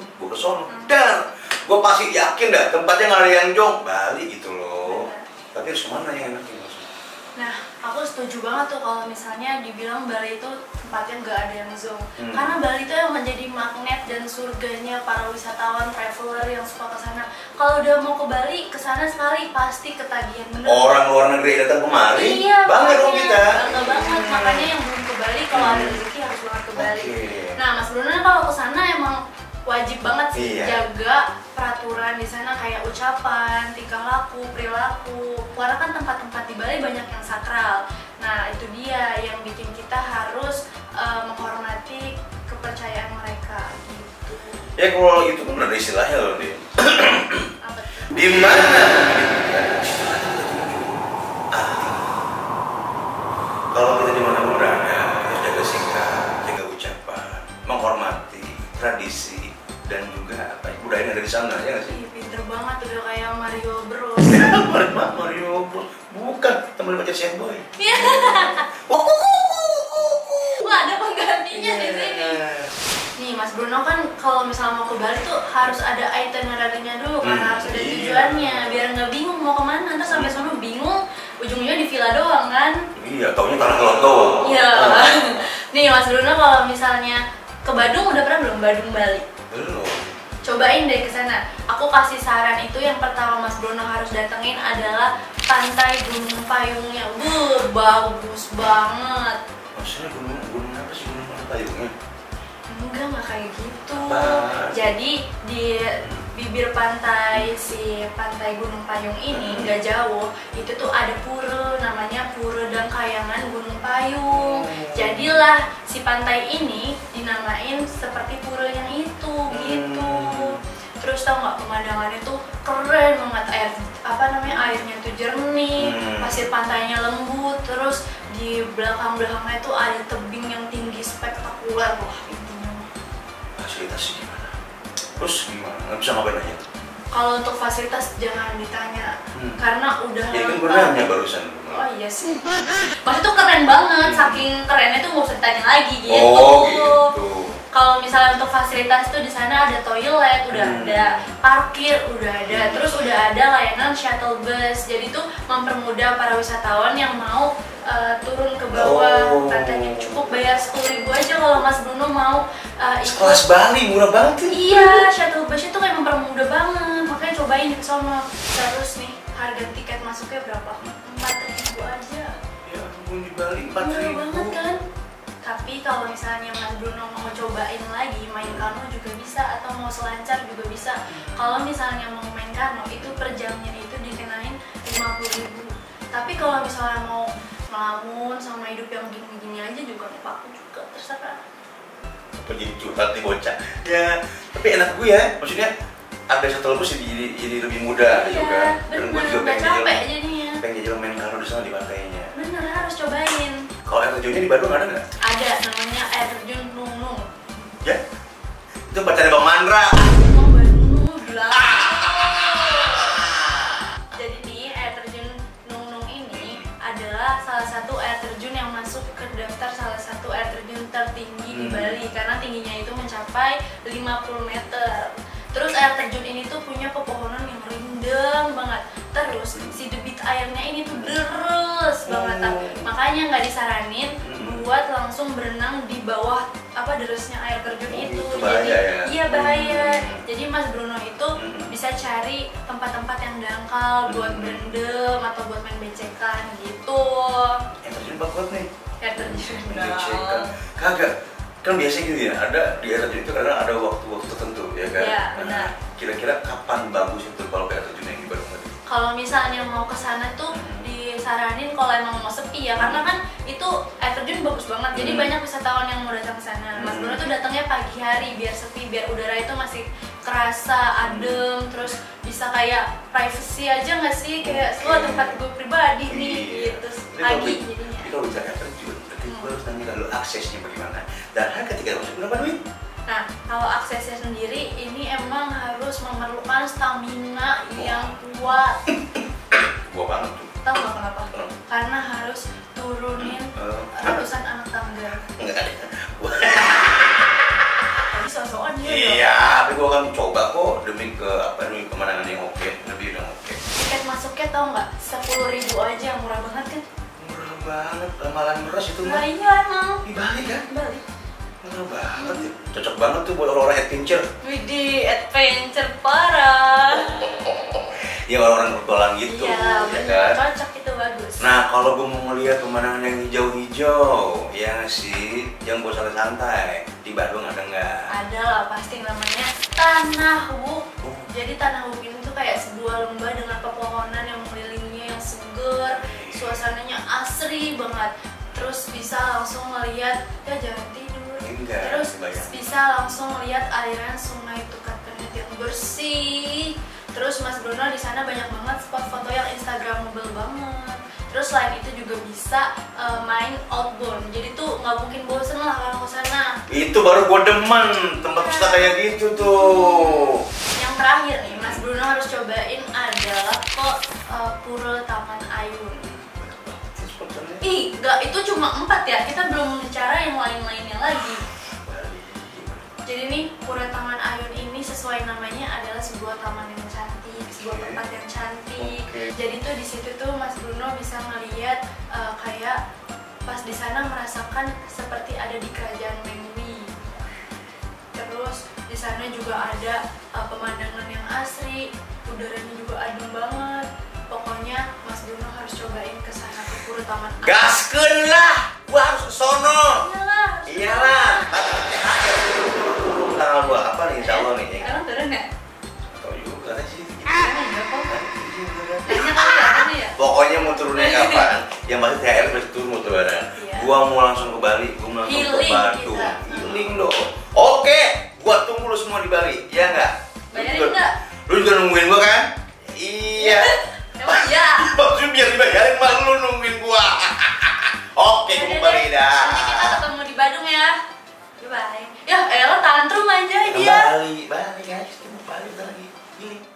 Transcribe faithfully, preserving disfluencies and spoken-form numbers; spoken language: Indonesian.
gue ke sono, hmm. dan gue pasti yakin dah tempatnya nggak ada yang jong Bali gitu loh. Bener. Tapi harus kemana yang enak ini? Nah, aku setuju banget tuh kalau misalnya dibilang Bali itu tempatnya nggak ada yang zonk. Hmm. Karena Bali itu yang menjadi magnet dan surganya para wisatawan, traveler yang suka ke sana. Kalau udah mau ke Bali, ke sana sekali pasti ketagihan bener. Orang luar negeri datang kemari, iya, bangga dong kita. Bangga banget, makanya yang belum ke Bali kalau hmm. ada rezeki harus banget ke Bali. Okay. Nah, Mas Bruno kalau ke sana emang wajib banget sih iya. jaga peraturan di sana kayak ucapan, tingkah laku, perilaku. Karena kan tempat-tempat di Bali banyak yang sakral. Nah, itu dia yang bikin kita harus uh, menghormati kepercayaan mereka gitu. Ya kalau itu kan ada istilahnya loh, Din. Di mana? Kalau kita di mana berada, kita jaga sikap, jaga ucapan, menghormati tradisi dan juga apa budaya yang ada di sana, ya nggak sih? Ih, pinter banget udah kayak Mario Bros. Mario, Mario Bros, bukan teman pacar si boy. Iya. Wah, ada penggantinya di sini. Nih Mas Bruno kan kalau misalnya mau ke Bali tuh harus ada itinerary-nya dulu kan, hmm, harus ada iya. tujuannya biar nggak bingung mau kemana, ntar sampai sono bingung, ujungnya di villa doang kan? Iya, taunya tanah lot doang. Iya. Nih Mas Bruno kalau misalnya ke Badung udah pernah belum? Badung Bali? Belum. Cobain deh ke sana. Aku kasih saran itu yang pertama Mas Bruno harus datengin adalah pantai Gunung Payungnya. Wuh, bagus banget. Maksudnya gunung gunung apa sih gunung Payungnya? Enggak, nggak kayak gitu. Apa? Jadi di bibir pantai si pantai Gunung Payung ini nggak jauh itu tuh ada pura namanya Pura Dangkayangan Gunung Payung. Jadilah si pantai ini dinamain seperti pura yang itu gitu. Terus tau nggak pemandangannya tuh keren banget, air apa namanya airnya tuh jernih, pasir pantainya lembut, terus di belakang belakangnya tuh ada tebing yang tinggi spektakuler. Wah, intinya fasilitasnya gimana? Terus gimana? Nggak bisa ngapain aja? Kalau untuk fasilitas jangan ditanya, hmm. karena udah ya kan gue nanya barusan. Oh iya sih. Maksudnya tuh keren banget, saking kerennya tuh nggak usah ditanya lagi gitu. Oh gitu. Kalau misalnya untuk fasilitas tuh di sana ada toilet, udah hmm. ada parkir, udah ada, hmm. terus udah ada layanan shuttle bus. Jadi tuh mempermudah para wisatawan yang mau uh, turun ke bawah oh. pantainya. Cukup bayar sepuluh ribu aja kalau Mas Bruno mau uh, ikut. Kelas Bali murah banget. Iya, shuttle bus itu kayak mempermudah banget. Makanya cobain di sono. Terus nih harga tiket masuknya berapa? empat ribu aja. Ya ampun, di Bali empat ribu. Murah banget kan? Tapi kalau misalnya Mas Bruno mau cobain lagi main kano juga bisa, atau mau selancar juga bisa. Kalau misalnya mau main kano itu per jamnya itu dikenain lima puluh ribu. Tapi kalau misalnya mau ngelamun sama hidup yang gini-gini aja juga nggak apa-apa juga, terserah. Apa jadi curhat nih bocah? Ya, tapi enak gue ya, maksudnya ada satu lebus jadi, jadi lebih mudah iya, juga. Dan gue juga pengen capek jajal, jadinya. pengen jajal main kano di sana di pantainya. Bener, harus cobain. Kalau air terjunnya di Bandung ada nggak? Ada, namanya air terjun Nung Nung. Ya? Itu pacarnya Bang Mandra. Oh, Bandung, bilang. Jadi nih, air terjun Nung Nung ini adalah salah satu air terjun yang masuk ke daftar salah satu air terjun tertinggi hmm. di Bali. Karena tingginya itu mencapai lima puluh meter. Terus air terjun ini tuh punya pepohonan yang rindang banget. Terus si debit airnya ini tuh deres banget. Makanya nggak disaranin buat langsung berenang di bawah apa deresnya air terjun itu. Itu bahaya. Jadi ya? iya bahaya. Jadi Mas Bruno itu bisa cari tempat-tempat yang dangkal buat berendam atau buat main becekan gitu. Air terjun bagus nih. Air terjun. Becekan. Kagak. Kan biasanya gitu ya, ada di air terjun itu kadang ada waktu-waktu tertentu ya kan? Iya, benar. Kira-kira kapan bagus itu kalau air terjun yang di Bandung tadi? Kalau misalnya mau ke sana tuh disaranin kalau emang mau sepi ya, karena kan itu air terjun bagus banget. Jadi hmm. banyak wisatawan yang mau datang ke sana. Mas Bruno tuh datangnya pagi hari biar sepi, biar udara itu masih kerasa adem, terus bisa kayak privacy aja nggak sih, kayak wah tempat gue pribadi nih gitu. Pagi jadinya. Jadi kalau bicara air terjun, berarti gue harus tanya lalu aksesnya bagaimana dan harga tiket masuk berapa duit? Nah, kalau aksesnya sendiri ini emang harus memerlukan stamina yang kuat. Gua banget tuh. Tahu nggak kenapa? Hmm. Karena harus turunin uh. ratusan anak tangga. Enggak ada. Tadi sosokan dia. Iya, tapi gue akan coba kok demi ke apa demi kemenangan yang oke, lebih yang oke. Tiket masuknya tau nggak? Sepuluh ribu aja, murah banget kan? Murah banget, ramalan beras itu Nah mah. iya emang. Di Bali kan? Balik. Murah banget ya. Cocok banget tuh buat orang-orang adventure. Widih, adventure parah. Ya orang-orang berpetualang gitu, Iya, ya bener. kan? Cocok itu bagus. Nah, kalau gue mau ngeliat pemandangan yang hijau-hijau, ya sih, yang buat santai-santai, di Bandung ada nggak? Ada lah pasti namanya Tanah Wuk. Oh. Jadi Tanah Wuk ini tuh kayak sebuah lembah dengan pepohonan yang mengelilinginya yang seger, suasananya asri banget. Terus bisa langsung melihat, ya jangan tidur. Enggak, Terus bayang. bisa langsung melihat aliran sungai Tukatenit yang bersih. Terus Mas Bruno di sana banyak banget spot foto yang instagramable banget. Terus selain itu juga bisa uh, main outbound. Jadi tuh nggak mungkin bosen lah kalau ke sana. Itu baru gue demen, tempat wisata kayak gitu tuh. Yang terakhir nih, Mas Bruno harus cobain adalah kok uh, Pura Taman Ayun. Ih, nggak, itu cuma empat ya. Kita belum bicara yang lain-lainnya lagi. Jadi nih Pura Taman Ayun ini sesuai namanya adalah sebuah taman yang cantik, sebuah Oke. tempat yang cantik. Oke. Jadi tuh di situ tuh Mas Bruno bisa ngeliat uh, kayak pas di sana merasakan seperti ada di kerajaan Mengwi. Terus di sana juga ada uh, pemandangan yang asri, udaranya juga adem banget. Pokoknya Mas Bruno harus cobain ke sana ke Pura Taman Ayun. Gaskeun lah, gua harus ke sono. Iyalah, harus Iyalah. ke Tanggal dua apa nih, insya Allah nih? sana. Sekarang turun ya? Tahu juga sih. Sekarang enggak kok. Tanya kali ya, tadi ya? Pokoknya mau turunnya kapan? Yang pasti T H R pasti turun mau lebaran. Iya. Gua mau langsung ke Bali, gua mau langsung ke Healing Batu. kita. Healing dong. Oke, gua tunggu lu semua di Bali, ya nggak? Lu Bayarin juga- nggak? Lu juga nungguin gua kan? Iya. Emang iya. Maksudnya biar dibayarin malah lu nungguin gua. Oke, gua mau Bali dah. Nanti kita ketemu di Bandung ya. Bye. Ya, elah tantrum aja Ke dia. Bali, Bali guys, kita mau Bali bentar lagi. Healing.